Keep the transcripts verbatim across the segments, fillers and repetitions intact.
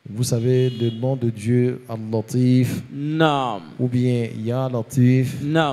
Vous savez, le nom de Dieu, Al-Latif, نعم ou bien Ya Latif, نعم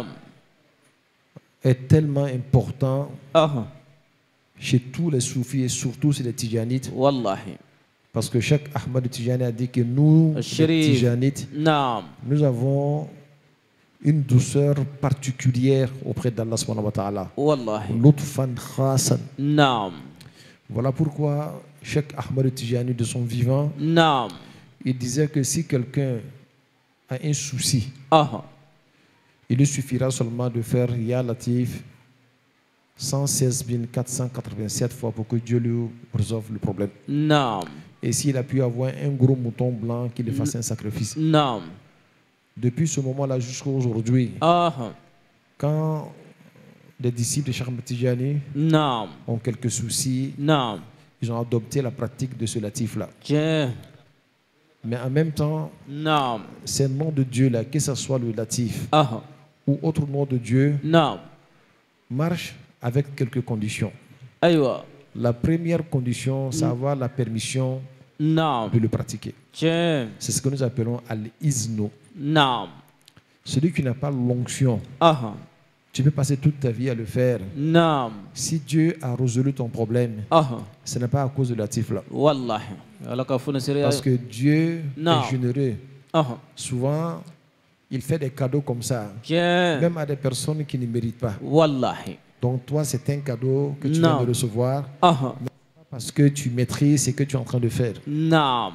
est tellement important أها chez tous les soufis et surtout chez les Tijanites, والله parce que chaque Ahmad Tijani a dit que nous, les الشريف Tijanites, نعم nous avons une douceur particulière auprès d'Allah subhanahu wa ta'ala. والله Lutfan khasan. نعم Voilà pourquoi Cheikh Ahmad Tijani de son vivant, نعم il disait que si quelqu'un a un souci, أها il lui suffira seulement de faire Ya Latif cent seize mille quatre cent quatre-vingt-sept fois pour que Dieu lui résolve le problème. نعم Et s'il a pu avoir un gros mouton blanc, qu'il lui fasse un sacrifice. نعم Depuis ce moment-là jusqu'à aujourd'hui, أها quand les disciples de Cheikh Ahmad Tijani نعم ont quelques soucis, نعم ils ont adopté la pratique de ce latif-là. جاه Mais en même temps, نعم ces noms de Dieu-là, que ce soit le latif أها ou autre nom de Dieu, نعم marchent avec quelques conditions. أيوة La première condition, c'est avoir la permission نعم de le pratiquer. جاه C'est ce que nous appelons al-izno. نعم Celui qui n'a pas l'onction, أها tu peux passer toute ta vie à le faire. نعم Si Dieu a résolu ton problème, أها ce n'est pas à cause de latif-là. والله لك فونا سريع Parce que Dieu Non. est généreux. أها Souvent, il fait des cadeaux comme ça, جاه même à des personnes qui ne méritent pas. والله Donc toi, c'est un cadeau que tu Non. viens de recevoir أها parce que tu maîtrises ce que tu es en train de faire. نعم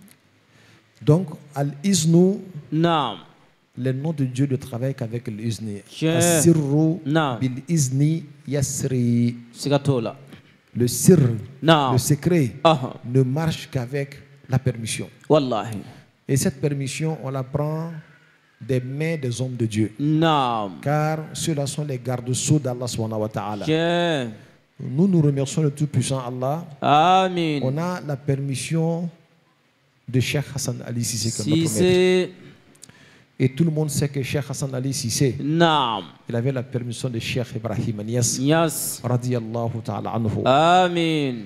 Donc, al-iznu, نعم le nom de Dieu ne travaille qu'avec l'izni. Je- As-sirru Non. bil-izni yasri. سيغاتولا Le sir, Non. le secret, أها ne marche qu'avec la permission. والله Et cette permission, on la prend des mains des hommes de Dieu. نعم Car ceux-là sont les garde-sceaux d'Allah subhanahu wa ta'ala. جاه Nous nous remercions le Tout-Puissant Allah. آمين On a la permission de Cheikh Hassan Ali Sissé comme notre maître. سيسي Et tout le monde sait que Cheikh Hassan Ali Sissé, نعم il avait la permission de Cheikh Ibrahim Niass, يس radiyallahu ta'ala anhu. آمين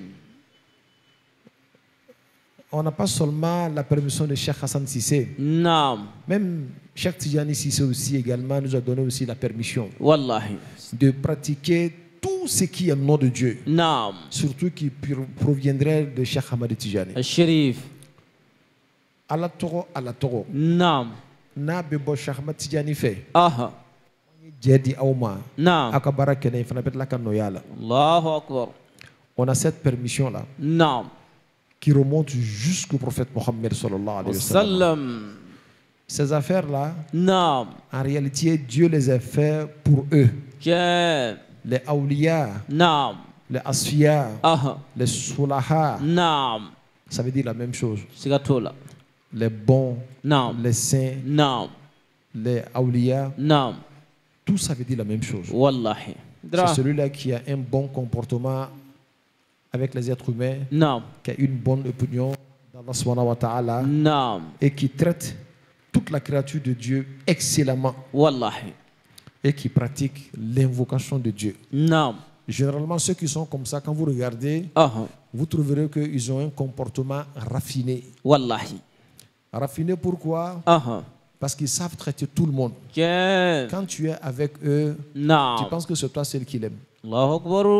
On n'a pas seulement la permission de Cheikh Hassan Sissé, نعم même Cheikh Tijani Sissé aussi également nous a donné aussi la permission والله de pratiquer tout ce qui est nom de Dieu, نعم surtout qui pur- proviendrait de Cheikh Ahmad Tijani. الشريف Allah Toro, Allah Toro. نعم Na bebo Cheikh Ahmad Tijani fait. أها Jedi Auma. نعم Akabara Kene, Fanabet Lakanoyala. الله أكبر On a cette permission-là نعم qui remonte jusqu'au prophète Mohammed sallallahu alayhi wa sallam. وسلم Ces affaires-là, نعم en réalité, Dieu les a fait pour eux. جاء Les awliya, نعم les asfiya, أها les soulaha, نعم ça veut dire la même chose. سيغاتولا Les bons, نعم les saints, نعم les awliya, نعم tout ça veut dire la même chose. والله C'est درا celui-là qui a un bon comportement avec les êtres humains, نعم qui a une bonne opinion d'Allah subhanahu wa ta'ala نعم et qui traite toute la créature de Dieu excellemment والله et qui pratique l'invocation de Dieu. نعم Généralement, ceux qui sont comme ça, quand vous regardez, أها vous trouverez qu'ils ont un comportement raffiné. والله Raffiné pourquoi? أها Parce qu'ils savent traiter tout le monde. جاء Quand tu es avec eux, tu نعم penses que c'est toi seul qui l'aime. الله أكبر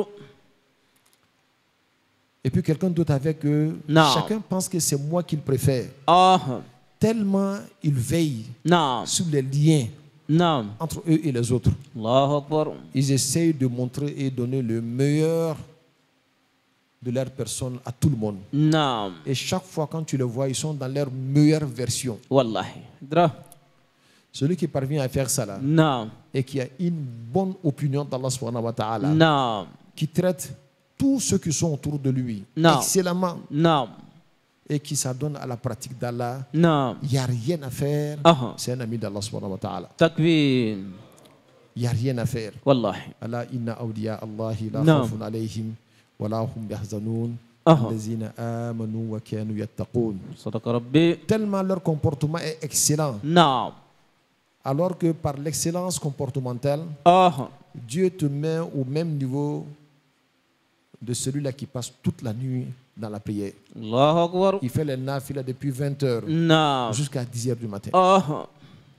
Et puis quelqu'un d'autre avec eux, Non. chacun pense que c'est moi qu'il préfère. أها Tellement ils veillent نعم sur les liens نعم entre eux et les autres. الله أكبر Ils essayent de montrer et donner le meilleur de leur personne à tout le monde. نعم Et chaque fois quand tu les vois, ils sont dans leur meilleure version. والله درا Celui qui parvient à faire ça là, نعم et qui a une bonne opinion d'Allah subhanahu wa ta'ala, نعم qui traite tous ceux qui sont autour de lui Non. excellemment نعم et qui s'adonne à la pratique d'Allah, نعم il n'y a rien à faire. أها C'est un ami d'Allah subhanahu wa ta'ala. تكبير Il n'y a rien à faire. والله Allah inna awliya Allahi la Non. khawfun alayhim wa la hum yahzanun أها allazina amanu wa kanu yattaqun. صدق ربي Tellement leur comportement est excellent. نعم Alors que par l'excellence comportementale, أها Dieu te met au même niveau de celui-là qui passe toute la nuit dans la prière. Allahu Akbar. Il fait les nafila depuis vingt heures Naam. jusqu'à dix heures du matin. Aha.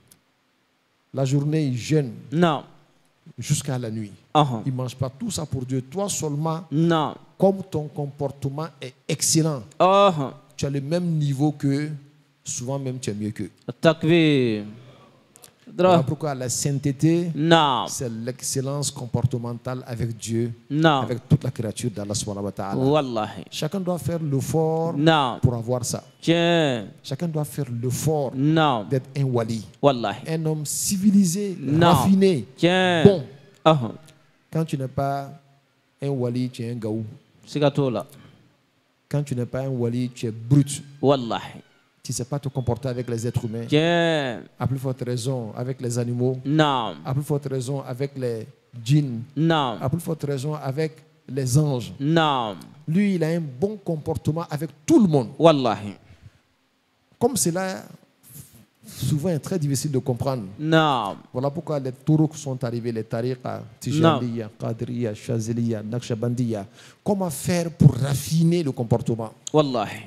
La journée, il jeûne Naam. jusqu'à la nuit. Aha. Il ne mange pas tout ça pour Dieu. Toi seulement, Naam. comme ton comportement est excellent, Aha. tu as le même niveau qu'eux, souvent même tu es mieux qu'eux. Takbir. Voilà Dra. pourquoi la sainteté, Naam. c'est l'excellence comportementale avec Dieu, Naam. avec toute la créature d'Allah subhanahu wa ta'ala. Wallahi. Chacun doit faire l'effort Naam. pour avoir ça. Tiens. Chacun doit faire l'effort Naam. d'être un wali, Wallahi. un homme civilisé, Non. raffiné, Tiens. bon. Aha. Quand tu n'es pas un wali, tu es un gaou. Sigatola. Quand tu n'es pas un wali, tu es brut. Wallahi. Tu ne sais pas te comporter avec les êtres humains. Tiens. À plus forte raison, avec les animaux. Naam. À plus forte raison, avec les djinns. Naam. À plus forte raison, avec les anges. Naam. Lui, il a un bon comportement avec tout le monde. Wallahi. Comme cela, souvent est très difficile de comprendre. Naam. Voilà pourquoi les tourouks sont arrivés, les tariqa, tijaniya, qadriya, shaziliya, naqshbandiya. Comment faire pour raffiner le comportement? Wallahi.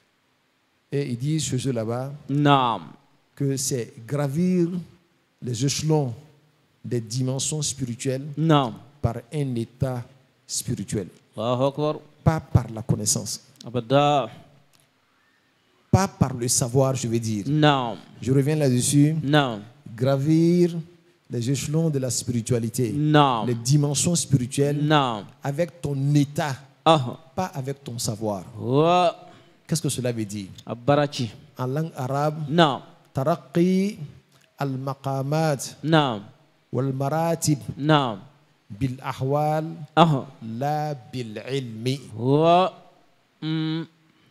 Et ils disent chez eux là-bas Naam. que c'est gravir les échelons des dimensions spirituelles Naam. par un état spirituel, Allahu Akbar. pas par la connaissance, Abada. pas par le savoir, je veux dire. Naam. Je reviens là-dessus. Naam. Gravir les échelons de la spiritualité, Naam. les dimensions spirituelles Naam. avec ton état, Aha. pas avec ton savoir. Wa. Qu'est-ce que cela veut dire? Abarachi. En langue arabe, Naam. taraqi al-maqamat Naam. wal-maratib Naam. bil-ahwal Aha. la bil-ilmi. Wa. Mm.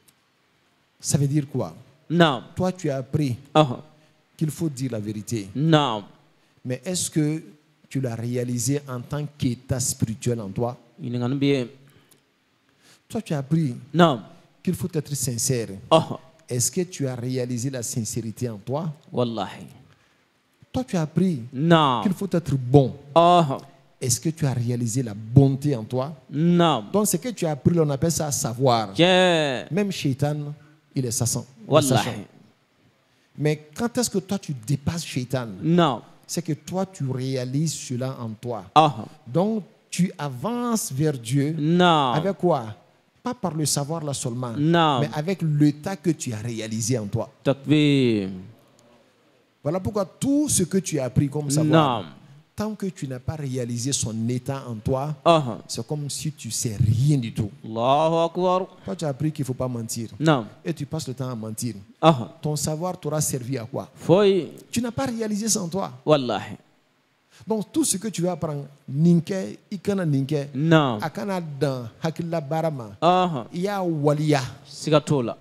Ça veut dire quoi? Naam. Toi, tu as appris Aha. qu'il faut dire la vérité. Naam. Mais est-ce que tu l'as réalisé en tant qu'état spirituel en toi? Ini ngan biye. Toi, tu as appris Naam. qu'il faut être sincère. Aha. Est-ce que tu as réalisé la sincérité en toi? Wallahi. Toi, tu as appris Naam. qu'il faut être bon. Aha. Est-ce que tu as réalisé la bonté en toi? Naam. Donc, ce que tu as appris, on appelle ça savoir. Tiens. Même Shaitan, il est sachant. Wallahi. Mais quand est-ce que toi, tu dépasses Shaitan? Naam. C'est que toi, tu réalises cela en toi. Aha. Donc, tu avances vers Dieu. Naam. Avec quoi? Pas par le savoir là seulement, Naam. mais avec l'état que tu as réalisé en toi. Takbir. Voilà pourquoi tout ce que tu as appris comme savoir, Naam. tant que tu n'as pas réalisé son état en toi, Aha. c'est comme si tu sais rien du tout. Allahu Akbar. Toi, tu as appris qu'il ne faut pas mentir. Naam. Et tu passes le temps à mentir. Aha. Ton savoir t'aura servi à quoi? Foi. Tu n'as pas réalisé ça en toi. Wallahi. Donc, tout ce que tu vas apprendre, ninke, ikana ninke, Naam. akana dan, hakila barama, Aha. il y a waliya, Sigatola.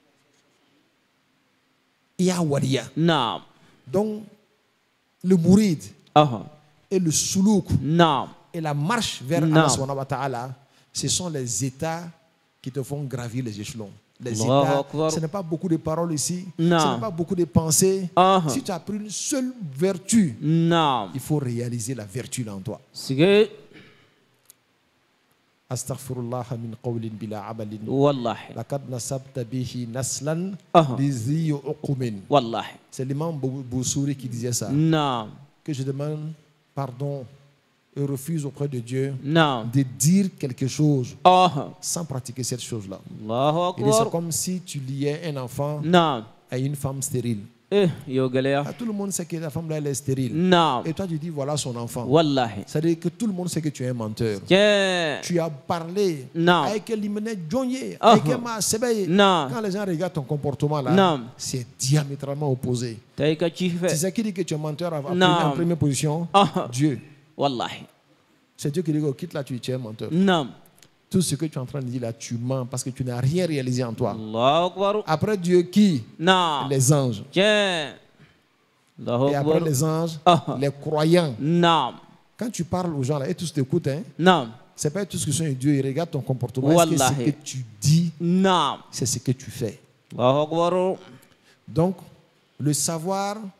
il y a waliya. Naam. Donc, le mourid Aha. et le soulouk Naam. et la marche vers Non. Allah subhanahu wa ta'ala, ce sont les états qui te font gravir les échelons. Les Allahu états, Akbar. ce n'est pas beaucoup de paroles ici, Non. ce n'est pas beaucoup de pensées. Ah. Si tu as pris une seule vertu, Naam. il faut réaliser la vertu là en toi. Sige. Astaghfirullah min qawlin bila amalin. Wallahi. Laqad nasabta bihi naslan Ah. lizi uqumin. Wallahi. C'est l'imam Bou- Boussouri qui disait ça. Naam. Que je demande pardon et refuse auprès de Dieu Naam. de dire quelque chose Aha. sans pratiquer cette chose-là. Allahu Il dit, c'est Akbar. comme si tu liais un enfant Naam. à une femme stérile. Eh, yo galea. Ah, tout le monde sait que la femme là, elle est stérile. Naam. Et toi, tu dis, voilà son enfant. Wallahi. C'est-à-dire que tout le monde sait que tu es un menteur. Tiens. Tu as parlé Non. avec l'imene Djonye, Ah. avec Emma Sebeye. Non. Quand les gens regardent ton comportement là, Non. c'est diamétralement opposé. Taika C'est chife. ça qui dit que tu es menteur en Non. en première position. Ah. Dieu. Wallahi. C'est Dieu qui dit, oh, quitte là, tu es un menteur. Naam. Tout ce que tu es en train de dire là, tu mens parce que tu n'as rien réalisé en toi. Allahu Akbar. Après Dieu, qui? Naam. Les anges. Tiens. Allahu Et après Akbar. les anges, Ah. les croyants. Naam. Quand tu parles aux gens là, et tous t'écoutent, hein, Naam. c'est pas tous qui sont Dieu, ils regardent ton comportement. Est-ce que ce Wallahi. que tu dis, Naam. c'est ce que tu fais? Allahu Akbar. Donc, le savoir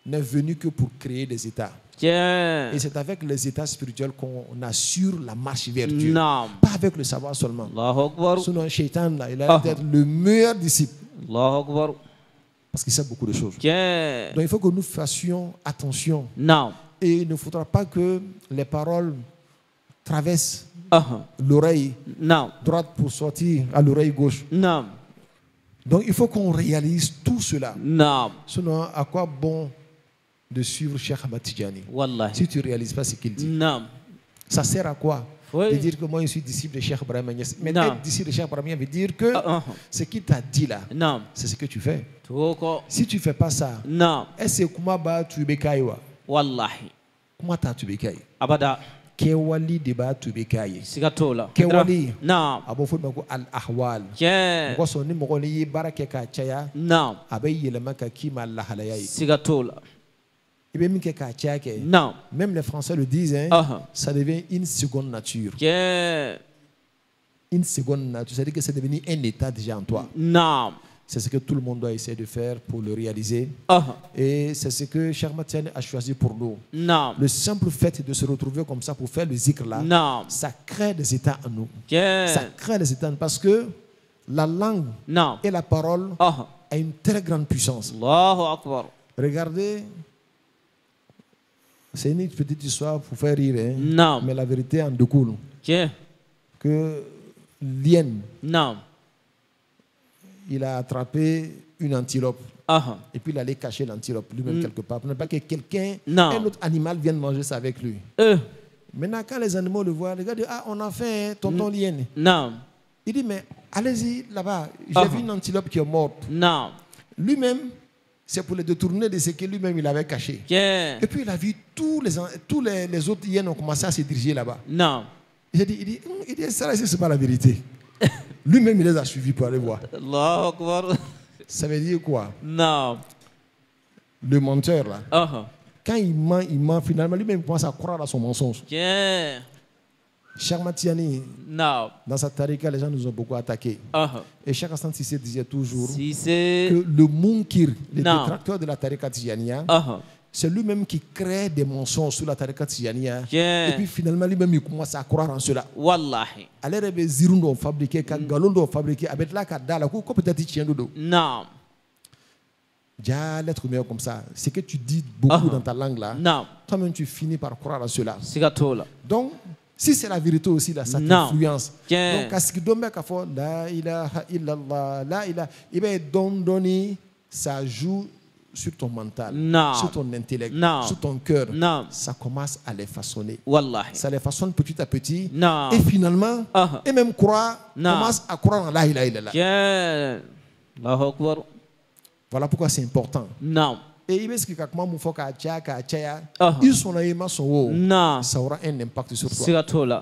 n'est venu que pour créer des états. Yeah. Et c'est avec les états spirituels qu'on assure la marche vers Dieu. Naam. Pas avec le savoir seulement. Allahu Akbar. Sinon, Shaitan, là, il a Ah. d'être le meilleur disciple. Allahu Akbar. Parce qu'il sait beaucoup de choses. Yeah. Donc il faut que nous fassions attention. Naam. Et il ne faudra pas que les paroles traversent Aha. l'oreille Naam. droite pour sortir à l'oreille gauche. Naam. Donc il faut qu'on réalise tout cela. Naam. Sinon, à quoi bon de suivre Cheikh Ahmad Tidjani Wallahi. si tu ne réalises pas ce qu'il dit? Naam. Ça sert à quoi Oui. de dire que moi je suis disciple de Cheikh Ibrahim Niass? Mais Non. être disciple de Cheikh Ibrahim Niass veut dire que Ah, ah. ce qu'il t'a dit là, Naam. c'est ce que tu fais. Tuko. Si tu ne fais pas ça, Naam. est-ce que comment bah tu bekaiwa? Wallahi. Comment t'as tu bekai? Abada. Kewali deba tu bekai. Sigatola. Kewali. Naam. Abo fo mako al ahwal. Yeah. Ko so ni mo ni yi barake ka chaya Naam. abe yelema ka kima Allah halaya yi. Sigatola. Ibe min ke ka chaya ke. Naam. Même les Français le disent, hein, Ah. ça devient une seconde nature. Yeah. Une seconde nature, c'est-à-dire que c'est devenu un état déjà en toi. Naam. C'est ce que tout le monde doit essayer de faire pour le réaliser. Aha. Et c'est ce que Cheikh Ahmad Tidjani a choisi pour nous. Naam. Le simple fait de se retrouver comme ça pour faire le zikr là, Naam. ça crée des états en nous. Ça Yeah. crée des états en nous parce que la langue Naam. et la parole Aha. a une très grande puissance. Allahu Akbar. Regardez, c'est une petite histoire pour faire rire, hein, Naam. mais la vérité en découle. Yeah. Que l'hyène, Naam. il a attrapé une antilope Aha. et puis il allait cacher l'antilope lui-même Mm. quelque part pour ne pas que quelqu'un, Non. un autre animal vienne manger ça avec lui. Euh. Maintenant, quand les animaux le voient, les gars disent, ah, on a fait hein, tonton l'hyène. Naam. Il dit, mais allez-y là-bas, j'ai Ah. vu une antilope qui est morte. Naam. Lui-même, c'est pour le détourner de ce que lui-même il avait caché. Yeah. Et puis il a vu tous les, an- tous les, les autres hyènes ont commencé à se diriger là-bas. Naam. Il dit, il dit, Hum, il dit ça là, c'est pas la vérité. Lui-même, il les a suivis pour aller voir. Allahu Akbar. Ça veut dire quoi? Naam. Le menteur là, Aha. quand il ment, il ment, finalement, lui-même il commence à croire à son mensonge. Yeah. Cheikh Ahmad Tidjani, Naam. dans sa tarika, les gens nous ont beaucoup attaqués. Aha. Et Cheikh Hassan Cissé disait toujours Si que c'est. le munkir, le Non. détracteur de la tarika Tidjaniya, Aha. c'est lui-même qui crée des mensonges sur la tarika Tidjaniya. Yeah. Et puis finalement, lui-même, il commence à croire en cela. Wallahi. Ale yɛrɛ bɛ ziiri dɔw fabriquer ka nkalon dɔw fabriquer a bɛ tila ka da la ko ko peut-être tiɲɛ de don. Naam. Ja l'être humain comme ça. Ce que tu dis beaucoup Ah. dans ta langue là, Naam. toi-même tu finis par croire à cela. Sigatola. Donc, si c'est la vérité aussi là, ça Non. t'influence. Yeah. Donc, à ce qui donne qu'à faire la ilaha illallah, la ilaha, il va donner, ça joue sur ton mental, Non. sur ton intellect, Non. sur ton cœur. Non. Ça commence à les façonner. Wallahi. Ça les façonne petit à petit. Non. Et finalement, Ah. et même croire, Non. commence à croire en la ilaha illallah. Yeah. Allahu Akbar. Voilà pourquoi c'est important. Naam. Et il ce que comment mon faut qu'à tcha qu'à tcha, Ah. ils sont là ils sont haut. Naam. Ça aura un impact sur toi. Sigatola.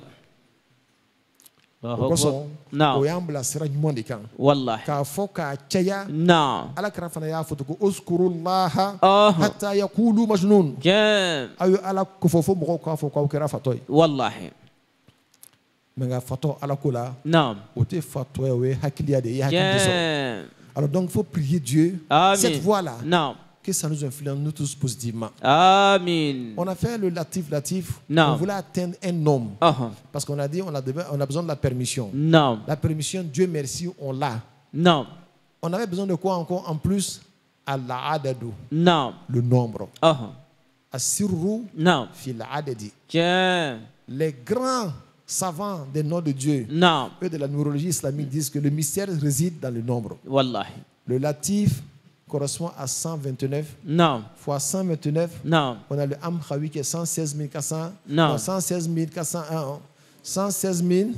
Allahu Pourquoi Akbar. son Naam. oyambla sera nyuman de kan. Wallahi. K'a fɔ k'a caya Naam. ala kɛra fana y'a fɔ ko uskurullaha Ah. hatta yakulu majnun. Yeah. Aw ye ala kofɔ fo mɔgɔw k'a fɔ k'aw kɛra fatɔ ye. Wallahi. Mais nka fatɔ ala ko la Naam. o tɛ fatɔ ye o ye hakiliya de ye i ye hakili de sɔrɔ. Yeah. Alors donc il faut prier Dieu Amin. cette voie là Naam. que ça nous influence nous tous positivement. Amin. On a fait le latif latif. Non. On voulait atteindre un nombre Aha. parce qu'on a dit on a, de- on a besoin de la permission. Naam. La permission, Dieu merci, on l'a. Naam. On avait besoin de quoi encore en plus? Al-adadu, Naam. le nombre. Aha. Asirru Naam. fil adadi. Yeah. Les grands savants des noms de Dieu, Naam. eux de la numérologie islamique, disent que le mystère réside dans le nombre. Wallahi. Le latif correspond à cent vingt-neuf Naam. fois cent vingt-neuf. Naam. On a le Amkhawi qui est cent seize mille quatre cents. Non. cent seize mille quatre cent un. cent seize mille.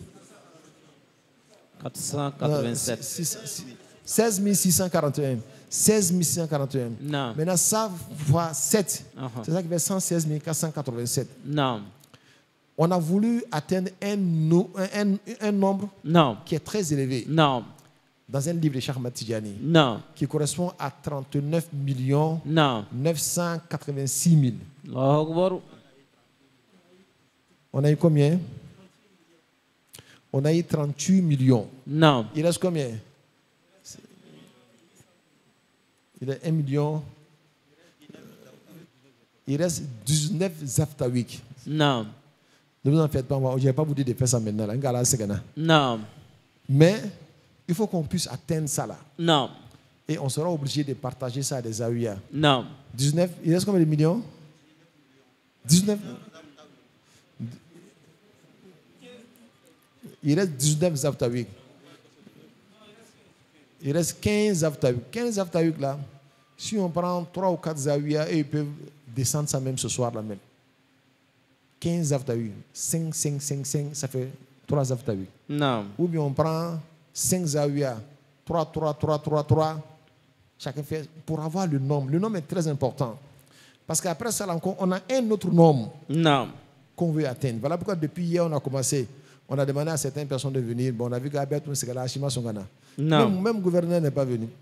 quatre cent quatre-vingt-sept. seize mille six cent quarante et un. seize mille six cent quarante et un. Non. Maintenant, ça fois sept. Uh-huh. C'est ça qui fait cent seize mille quatre cent quatre-vingt-sept. Naam. On a voulu atteindre un, no- un- un- un nombre Naam. qui est très élevé Naam. dans un livre de Cheikh Ahmad Tidjani Naam. qui correspond à trente-neuf millions Naam. neuf cent quatre-vingt-six mille. Allahu Akbar. On a eu combien? On a eu trente-huit millions. Naam. Il reste combien? Il est un million. Il reste dix-neuf zaftawik. Non. Ne vous en faites pas, moi. Je ne vais pas vous dire de faire ça maintenant. Là. Non. Mais il faut qu'on puisse atteindre ça là. Non. Et on sera obligé de partager ça à des zaouïas. Non. dix-neuf, il reste combien de millions? dix-neuf. Il reste dix-neuf zaftawik. Il reste quinze zaftawik. quinze zaftawik là, si on prend trois ou quatre zaouïas, et ils peuvent descendre ça même ce soir là même. quinze zaftawik. cinq, cinq, cinq, cinq, ça fait trois zaftawik. Non. Ou bien on prend cinq zaouïas. trois, trois, trois, trois, trois. Chacun fait pour avoir le nombre. Le nombre est très important. Parce qu'après ça, on a un autre nombre non. qu'on veut atteindre. Voilà pourquoi depuis hier, on a commencé. On a demandé à certaines personnes de venir. Bon, on a vu qu'Abet Moussegala, Ashima Songana. Même, même gouverneur n'est pas venu.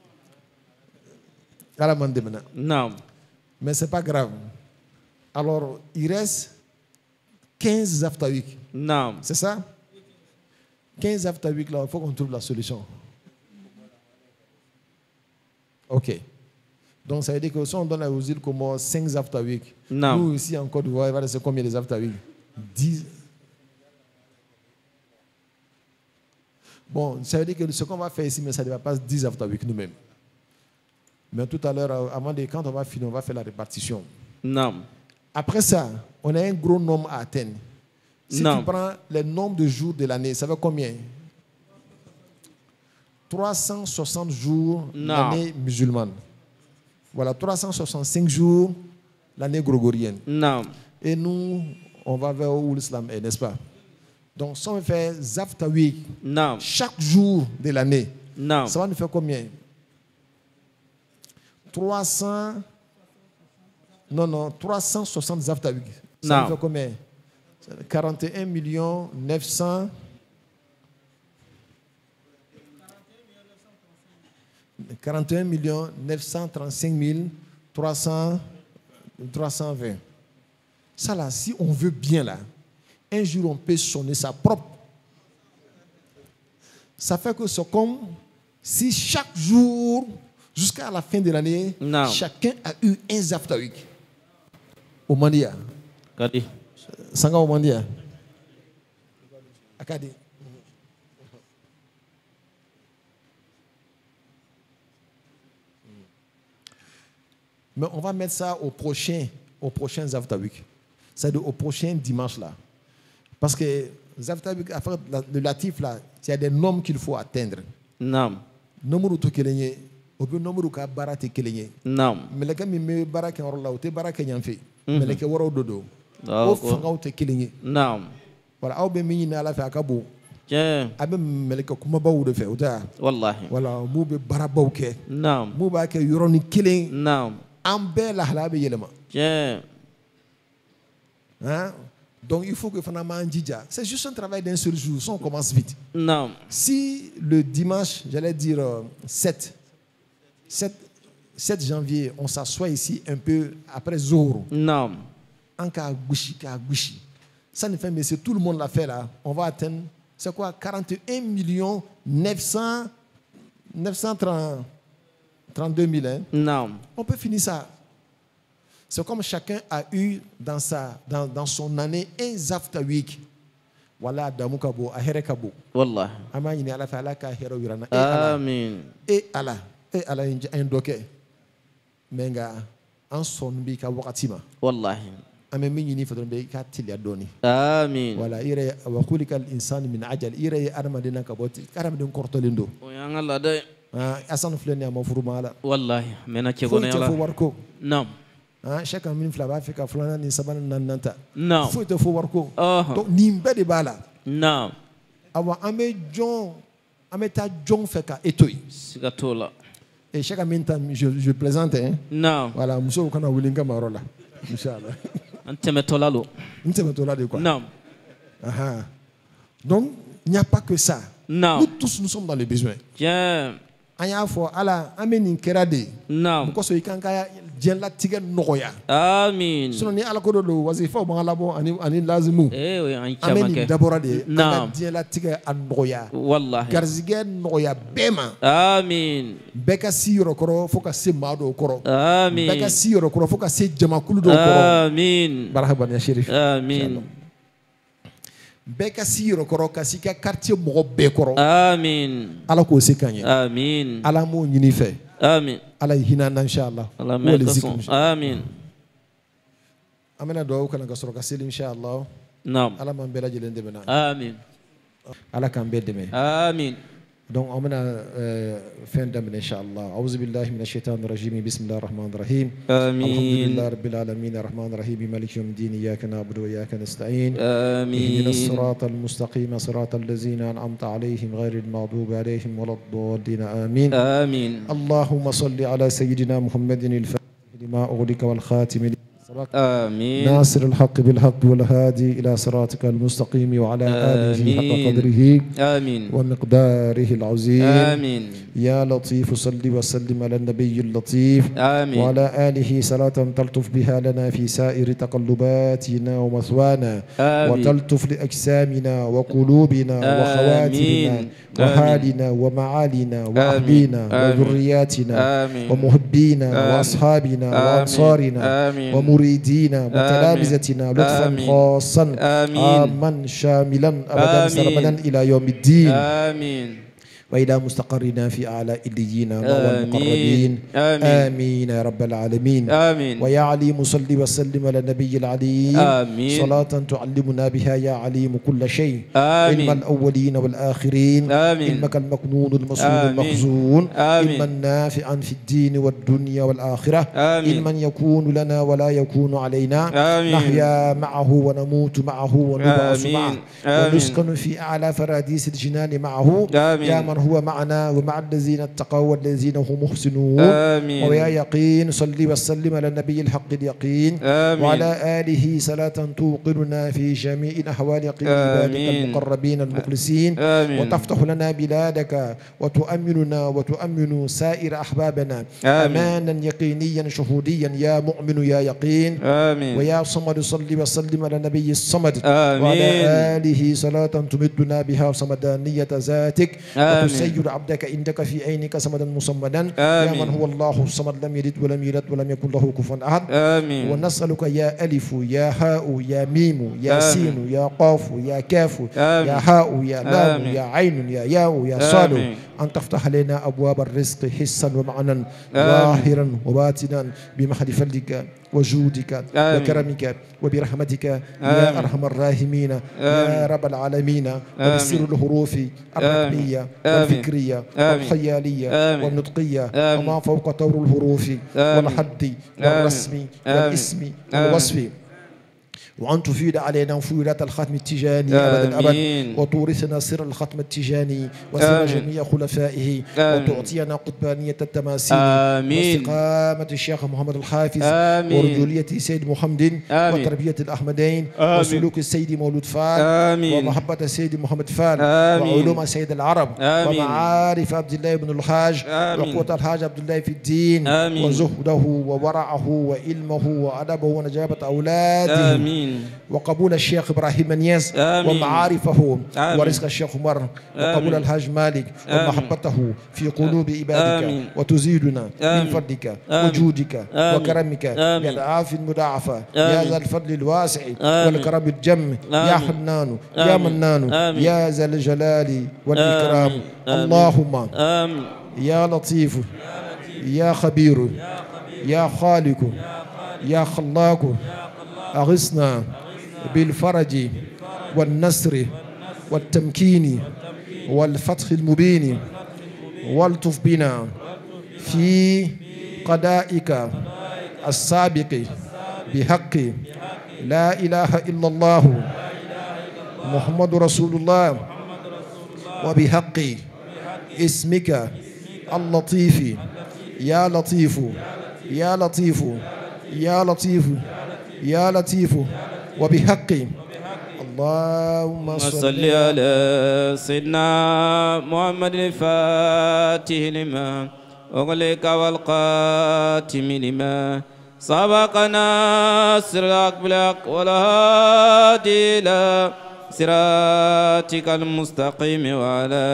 Non. Mais ce n'est pas grave. Alors, il reste quinze zaftawik. Non. C'est ça? quinze zaftawik, là, il faut qu'on trouve la solution. Ok. Donc, ça veut dire que si on donne aux îles comme cinq zaftawik, nous ici en Côte d'Ivoire, il va rester combien de zaftawik? dix. Bon, ça veut dire que ce qu'on va faire ici, mais ça ne va pas dix zaftawik nous-mêmes. Mais tout à l'heure, avant de, quand on va finir, on va faire la répartition. Non. Après ça, on a un gros nombre à atteindre. Si non. tu prends le nombre de jours de l'année, ça fait combien? trois cent soixante jours l'année musulmane. Voilà, trois cent soixante-cinq jours l'année grégorienne. Non. Et nous, on va vers où l'islam est, n'est-ce pas? Donc, si on fait zaftawik chaque jour de l'année, ça va nous faire combien? trois cents. Non, non, trois cent soixante zaftawik. Ça nous fait combien? quarante et un millions neuf cents. quarante et un millions neuf cent trente-cinq mille trois cents, trois cent vingt. Ça là, si on veut bien là, un jour on peut sonner sa propre. Ça fait que c'est comme si chaque jour, jusqu'à la fin de l'année, chacun a eu un zaftawik. Au Mandia. Kadi. Sanga au Mandia. Akadi. Mais on va mettre ça au prochain, au prochain zaftawik. C'est-à-dire au prochain dimanche là. Parce que zaftawik, le latif là, il y a des nombres qu'il faut atteindre. Non. Nombre de kelenye, au peu nombre de barate kelenye. Non. Mais les gars, mais barake en rola, ou te barake nyanfe. Mais les gars, waro dodo. Au fanga ou te kelenye. Non. Voilà, au be mini na la fe akabo. Tiens. Abe meleka kuma ba ou de fe, ou ta. Wallahi. Voilà, mou be baraba ou ke. Non. Mou ba ke yoroni kelen. Non. Ambe la halabe yelema. Tiens. Hein? Donc il faut que Fanama Ndjidja. C'est juste un travail d'un seul jour. Ça, on commence vite. Non. Si le dimanche, j'allais dire euh, sept, sept janvier, on s'assoit ici un peu après Zoro. Non. En cas gouchi, cas gouchi. Ça ne fait, mais c'est tout le monde l'a fait là. On va atteindre, c'est quoi, quarante et un millions neuf cent trente-deux mille. Hein? Non. On peut finir ça. C'est comme chacun a eu dans, sa, dans, dans son année un zaftawik. Voilà, Damukabo, Aherekabo. Wallah. Amayini ala fala ka hero wirana. Amin. Et ala, et ala un doke. Menga, en son bi ka wakatima. Wallahi. Ame minyi fadron be ka tilia doni. Amin. Voilà, ire wa khulikal insanu min ajal. Ire armadina kaboti. Karam den kortolindo. Oyang Allah day. Ah, asan fleni amafuruma ala. Wallahi, mena chegone ala. Faut warko. Non. Ah, chaque minute flava fait ka flana ni sabana nananta. Non. Faut te faut warko. Oh. Donc nimbe de bala. Non. Awa ame John, ame ta John fait ka etoy. Sigatola. Et chaque minute je je plaisante hein. Non. Voilà, monsieur kana wilinga marola. Inchallah. Antemetola lo. Antemetola de quoi? Non. Ah. Donc il n'y a pas que ça. Non. Nous tous nous sommes dans le besoin. Tiens. Anya fo ala ame ni kerade. Non. Because ikanka diɲɛlatigɛ nɔgɔya. Amin. Sinon ni ala ko do wasifaw b'an labɔ ani ani lazimu. Eh oui, an An bɛ caman nin kɛ. dabɔra de ye. Naam. An ka diɲɛlatigɛ a nɔgɔya. Wallahi. Garizigɛ nɔgɔya bɛɛ ma. Amin. Bɛɛ ka si yɔrɔ kɔrɔ fo ka se maa dɔw kɔrɔ. Amin. Bɛɛ ka si yɔrɔ kɔrɔ fo ka se jamakulu dɔw kɔrɔ. Amin. Marhaba ya Sherif. Amin. Bɛɛ ka si yɔrɔ kɔrɔ ka si ka quartier mɔgɔ bɛɛ kɔrɔ. Amin. Ala k'o se k'an ye. Amin. Ala m'o ɲini fɛ. Amin. Ala ye hinɛ an na inshallah. Allah mɛn ka sɔn. Amin. An bɛna dugawu kana ka sɔrɔ ka seli inshallah. Naam. Ala m'an bɛɛ lajɛlen dɛmɛ n'a ye. Amin. Ala k'an bɛɛ dɛmɛ. Amin. Donc on bɛna fɛn daminɛ inshallah. A'udhu billahi minash shaitanir rajim. Bismillahir rahmanir rahim. Amin. Alhamdulillahi rabbil alamin arrahmanir rahim maliki yawmiddin iyyaka na'budu wa iyyaka nasta'in. Amin. ihdinas siratal mustaqim siratal ladzina an'amta 'alayhim ghairil maghdubi 'alayhim waladdallin. Amin. Amin. Allahumma salli ala sayyidina Muhammadin al-fatih lima ughliqa wal khatim آمين. ناصر الحق بالحق والهادي إلى صراطك المستقيم وعلى آله حق قدره آمين. ومقداره العظيم. آمين. يا لطيف صل وسلم على النبي اللطيف آمين. وعلى آله صلاة تلطف بها لنا في سائر تقلباتنا ومثوانا وتلطف لأجسامنا وقلوبنا وخواتمنا وحالنا ومعالنا وأهلينا وذرياتنا ومحبينا وأصحابنا وأنصارنا ومريدينا وتلامذتنا لطفا خاصا عاما شاملا أبدا سرمدا إلى يوم الدين. آمين. وإلى مستقرنا في أعلى إليين والمقربين. آمين. آمين يا رب العالمين. آمين. ويا عليم صل وسلم على النبي العليم. آمين. صلاة تعلمنا بها يا عليم كل شيء. آمين. علم الأولين والآخرين. آمين. علمك المكنون المصون المخزون. علما نافعا في الدين والدنيا والآخرة. علما يكون لنا ولا يكون علينا. آمين. نحيا معه ونموت معه ونبعث معه ونسكن في أعلى فراديس الجنان معه. آمين. يا من هو معنا ومع الذين اتقوا والذين هم محسنون. آمين. ويا يقين صل وسلم على النبي الحق اليقين. آمين. وعلى آله صلاة توقننا في جميع أحوال عبادك المقربين المخلصين. آمين. وتفتح لنا بلادك وتؤمننا وتؤمن سائر أحبابنا. آمين. أمانا يقينيا شهوديا يا مؤمن يا يقين. آمين. ويا صمد صل وسلم على النبي الصمد. آمين. وعلى آله صلاة تمدنا بها صمدانية ذاتك. آمين. وتسير عبدك عندك في عينك صمدا مصمدا. يا من هو الله الصمد لم يلد ولم يولد ولم يكن له كفوا أحد. آمين. ونسألك يا ألف يا هاء يا ميم يا سين يا قاف يا كاف يا هاء يا لام يا عين يا ياء يا صاد أن تفتح لنا أبواب الرزق حسا ومعنا ظاهرا وباطنا بمحض فضلك وجودك وكرمك وبرحمتك يا أرحم الراحمين يا رب العالمين. وبسر الحروف الرقمية والفكرية والخيالية والنطقية وما فوق طور الحروف والحد والرسم والاسم والوصف. وأن تفيد علينا فيولات الختم التجاني أبدا الأبد. وتورثنا سر الختم التجاني وسر جميع خلفائه. وتعطينا قطبانية التماثيل واستقامة الشيخ محمد الحافظ. ورجولية سيد محمد وتربية الأحمدين وسلوك السيد مولود فال ومحبة السيد محمد فال وعلوم سيد العرب ومعارف عبد الله بن الحاج وقوة الحاج عبد الله في الدين وزهده وورعه وعلمه وأدبه ونجابة أولاده. آمين. وقبول الشيخ إبراهيم نياس ومعارفه ورزق الشيخ عمر وقبول الحاج مالك ومحبته في قلوب عبادك. آمين. وتزيدنا من فضلك وجودك وكرمك بالعافية المضاعفة يا ذا الفضل الواسع والكرم الجم يا حنان يا منان يا ذا الجلال والإكرام. اللهم يا لطيف يا خبير يا خالق يا خلاق أغثنا بالفرج والنصر والتمكين والفتح المبين. والطف بنا في قضائك السابق بحق لا إله إلا الله محمد رسول الله وبحق اسمك اللطيف يا لطيف يا لطيف يا لطيف يا لطيف وبحق اللهم صل على سيدنا محمد الفاتح لما أغلق والقاتم لما سبقنا صراط بالحق والهادي إلى صراطك المستقيم وعلى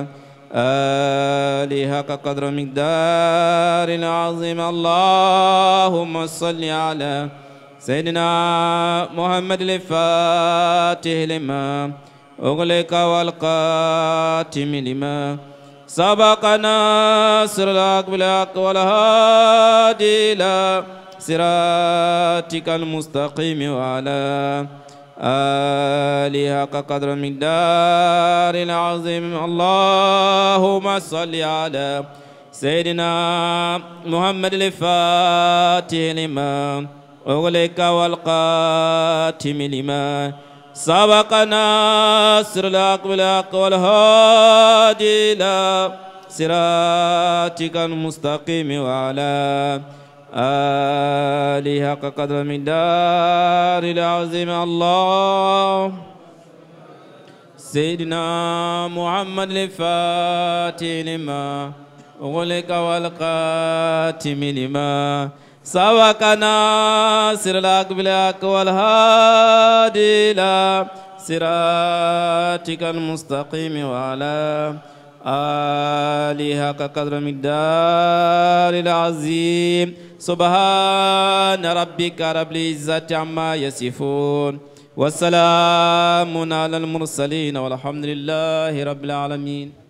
آله حق قدر مقدار العظيم. اللهم صل على سيدنا محمد الفاتح لما أغلق والقاتم لما سبقنا صراط بالحق والهادي إلى صراطك المستقيم وعلى آله حق قدر مقدار العظيم. اللهم صل على سيدنا محمد الفاتح لما أغلق والقاتم لما سبقنا صراط بالحق والهادي إلى صراطك المستقيم وعلى آله حق قدر مقدار العظيم. الله سيدنا محمد الفاتح لما أغلق والقاتم لما سبقنا صراط بالحق والهادي إلى صراطك المستقيم وعلى آله حق قدر مقدار العظيم. سبحان ربك رب العزة عما يصفون والسلام على المرسلين والحمد لله رب العالمين.